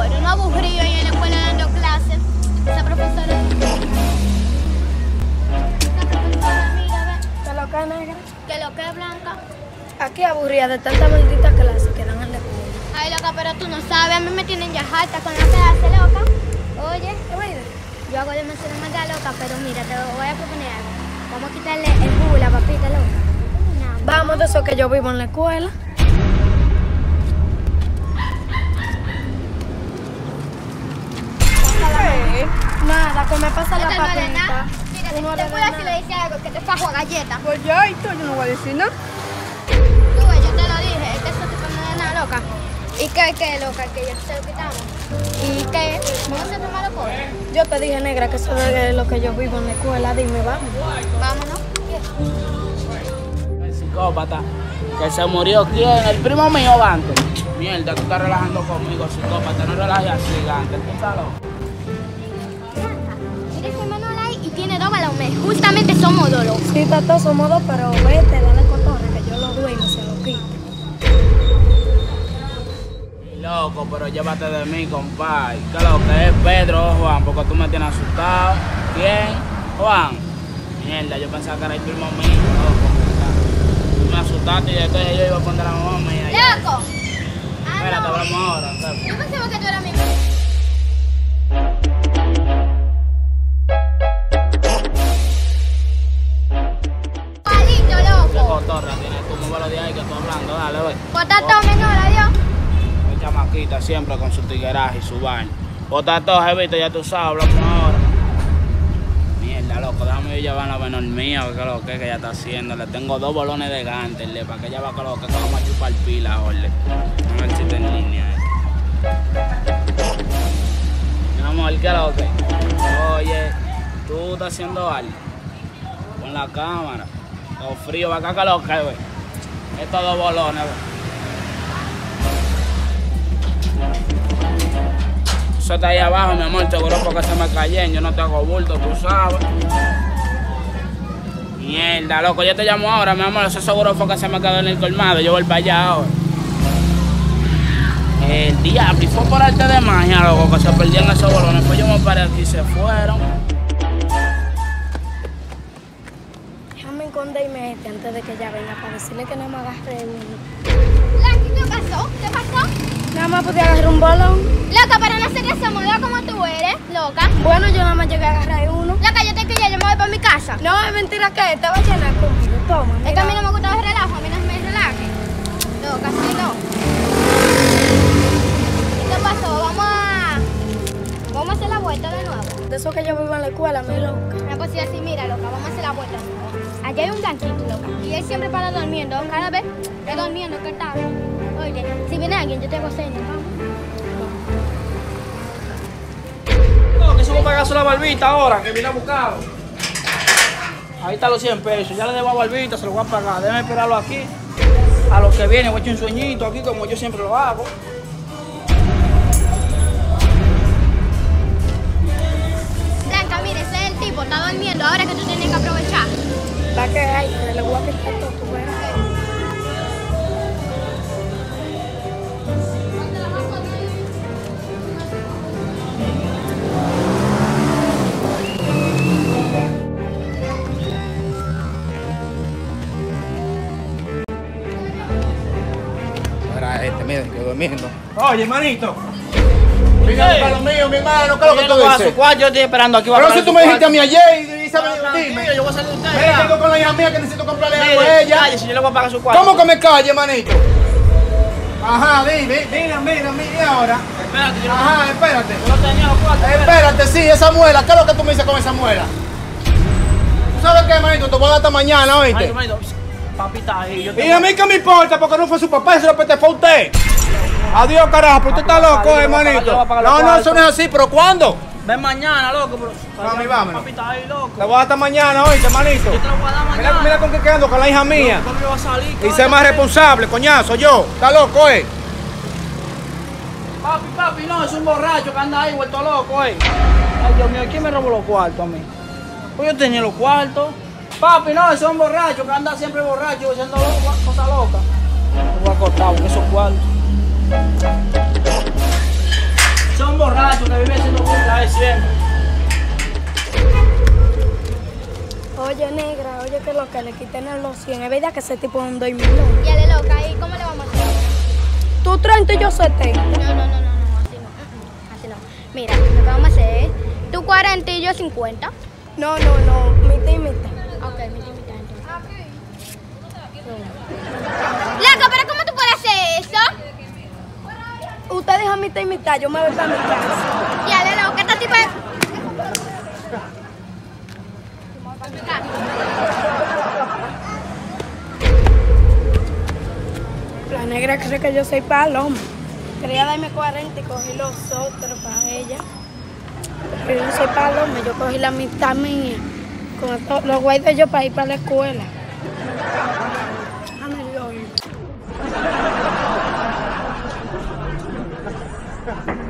pero no aburrido ahí en la escuela dando clases. Esa profesora. Esa profesora, mira, ve. ¿Qué lo que es, negra? Que lo que es blanca. Aquí aburrida de tanta maldita clase que dan en la escuela. Ay, loca, pero tú no sabes. A mí me tienen ya harta con la clase, loca. Oye, ¿Qué vaina? yo hago demasiado maldad, loca, pero mira, te voy a proponer algo. Vamos a quitarle el bull a papita, loca. Vamos de eso que yo vivo en la escuela. Nada, que me pasa la Esta no es de nada. papita. Mira, Tú no te eres de puedo si nada. le dice algo que te fajo a galleta. Pues ya, y tú, yo no voy a decir nada. Tú, yo te lo dije, es que eso tipo no es nada, loca. ¿Y qué, loca? Que ya se lo quitamos. ¿Y qué? ¿Vamos a hacer malo por? Yo te dije, negra, que eso es lo que yo vivo en la escuela. Dime, vamos. Vámonos. El psicópata que se murió, ¿quién? El primo mío, Gante. Mierda, tú estás relajando conmigo, psicópata. No relajes así, Gante. Tú estás loco. Mira ese Manuel ahí y tiene dos balones. Justamente somos dos, loca. Sí, tato, somos dos, pero vete, dale cotorra, que yo lo dueño, se lo quito. Loco, pero llévate de mí, compadre. ¿Qué lo que es Pedro o Juan? Porque tú me tienes asustado. ¿Quién? Juan. Mierda, yo pensaba que era el primo mío, loco. Tú me asustaste y después yo iba a poner a la mamá mía. ¡Loco! Espérate, hablamos ahora. ¿Sabes? Yo pensaba que tú eras mi palito, ¿Qué loco. cotorra tienes tú? Móvelo de ahí que estoy hablando. Dale, ve. Potato menor, adiós. El chamaquita siempre con su tigueraje y su baño. Bota todo, jevito, ya tú sabes, hablamos ahora. Mierda, loco, déjame yo llevar la menor mía, que es lo que ella está haciendo. Le tengo dos bolones de Ganterle para que ella va con lo que vamos a chupar pila, ole. No me existe en línea. Mi amor, ¿qué es lo que? Oye, tú estás haciendo algo. Con la cámara. Todo frío, va acá que lo que, güey. Estos dos bolones, güey. Eso está ahí abajo, mi amor, seguro porque se me cayó. Yo no te hago bulto, tú sabes. Mierda, loco, yo te llamo ahora, mi amor. Eso seguro fue que se me quedó en el colmado. Yo voy para allá ahora. El diablo, y fue por arte de magia, loco, que se perdían esos bolones. Pues yo me paré aquí y se fueron. Déjame esconderme antes de que ella venga para decirle que no me agarre uno. Blanqui, ¿qué pasó? ¿Qué pasó? Nada más podía agarrar un balón. Loca, pero no serías moda como tú eres, loca. Bueno, yo nada más llegué a agarrar uno. Loca, yo te quería, yo me voy para mi casa. No, es mentira que te va a llenar conmigo. Toma, Es que a mí mira. no me gusta el relajo, a mí no me relaje. Loca, sí, no. ¿Y qué pasó? Vamos a hacer la vuelta de nuevo. De eso que yo vivo en la escuela, mi loca. No, pues sí, así, mira, loca, vamos a hacer la vuelta. Allá hay un blanquito, loca. Y él siempre para durmiendo. Cada vez está durmiendo, que está. Oye, si viene alguien, yo te hago señas, vamos. No, que eso va a pagar la barbita ahora, que vine a buscarlo. Ahí están los 100 pesos. Ya le debo a barbita, se lo voy a pagar. Déjame esperarlo aquí. A los que vienen, voy a echar un sueñito aquí, como yo siempre lo hago. Blanca, mire, ese es el tipo, está durmiendo. Ahora que tú tienes que aprovechar. La que hay, que le voy a quitar todo, tú verás. Mira, que durmiendo. Oye, hermanito. Venga, para lo mío, mi hermano, ¿qué es lo que tú dices? Yo estoy esperando aquí. Pero si tú me dijiste a mí ayer y sabes, dime. Yo voy a salir de usted. Mira, tengo con la hija mía que necesito comprarle algo a ella. Cállese, yo le voy a pagar su cuarto. ¿Cómo que me calle, manito? Ajá, dime, mira ahora. Espérate, yo Ajá, espérate. no tenía los cuartos. Espérate, sí, esa muela. ¿Qué es lo que tú me dices con esa muela? ¿Tú sabes qué, manito? Te voy a dar hasta mañana, Ay, ¿oíste? hermanito, papita ahí. Yo Y a mí qué me importa, porque no fue su papá, eso lo fue usted. Adiós, carajo, pero usted está loco, yo hermanito. voy a pagar los No, cuartos. eso no es así, pero ¿cuándo? Ven mañana, loco. Mami, vámonos. Papita ahí, loco. Te voy a dar hasta mañana, ¿oíste, hermanito? Yo te lo voy a dar Mira, mañana. mira con qué quedando, con la hija mía. ¿Cómo yo voy a salir? Y sé más responsable, coñazo, yo. ¿Está loco, Papi, no, es un borracho que anda ahí vuelto loco, Ay, Dios mío, ¿quién me robó los cuartos a mí? Pues yo tenía los cuartos. Papi, no, es un borracho que anda siempre borracho haciendo cosas locas. Me voy a cortar con esos cuartos. Ese dijo que le quiten los 100. Es verdad que ese tipo es un dormilón. Ya le loca, ¿y cómo le vamos a hacer? Tú 30 y yo 70. No, así no. Así no. Mira, lo que vamos a hacer es tú 40 y yo 50. No, mitad y mitad. Ok, mitad entonces. Loca, pero ¿cómo tú puedes hacer eso? Usted dijo mitad y mitad, yo me voy para mi casa. Ya le loca, esta tipa... La negra cree que yo soy paloma. Quería darme 40 y cogí los otros para ella. Pero yo no soy paloma, yo cogí la mitad mía. Con esto, los guardo yo para ir para la escuela. Déjame ir.